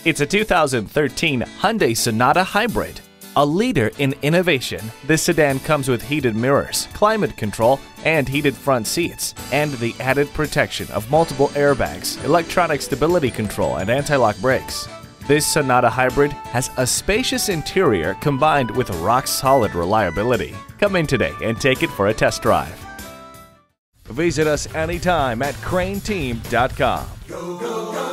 It's a 2013 Hyundai Sonata Hybrid. A leader in innovation, this sedan comes with heated mirrors, climate control, and heated front seats, and the added protection of multiple airbags, electronic stability control, and anti-lock brakes. This Sonata Hybrid has a spacious interior combined with rock-solid reliability. Come in today and take it for a test drive. Visit us anytime at crainteam.com.